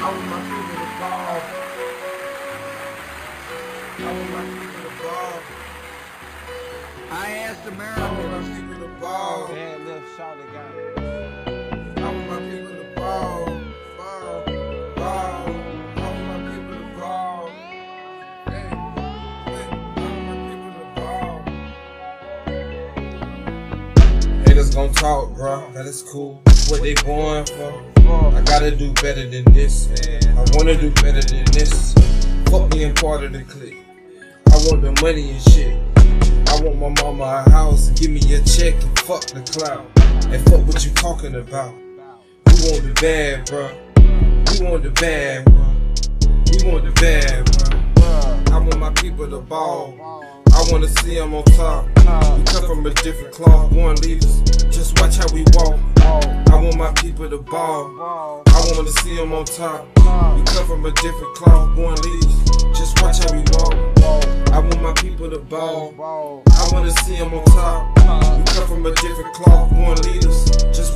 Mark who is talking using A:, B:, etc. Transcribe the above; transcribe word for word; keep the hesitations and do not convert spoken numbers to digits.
A: I want my people to ball. I want my people to ball.
B: I asked the
A: I want
B: Americans.
A: my people to ball.
B: Bad little shorty got it.
A: I want my people to ball. Ball. Ball. I want my people to ball. Hey. Hey. I want my people to ball. Haters gon' talk, bro. That is cool. What they going for? I gotta do better than this. I wanna do better than this. Fuck being part of the clique. I want the money and shit. I want my mama a house and give me a check and fuck the clout. And fuck what you talking about. We want the bad, bro. We want the bad, bro. We want the bad, bro. I want my people to ball. I wanna see them on top. We come from a different cloth, born leaders. Just watch how we walk. I want my people to ball. I wanna see them on top. We come from a different cloth, born leaders. Just watch how we walk. I want my people to ball. I wanna see them on top. We come from a different cloth, born leaders. Just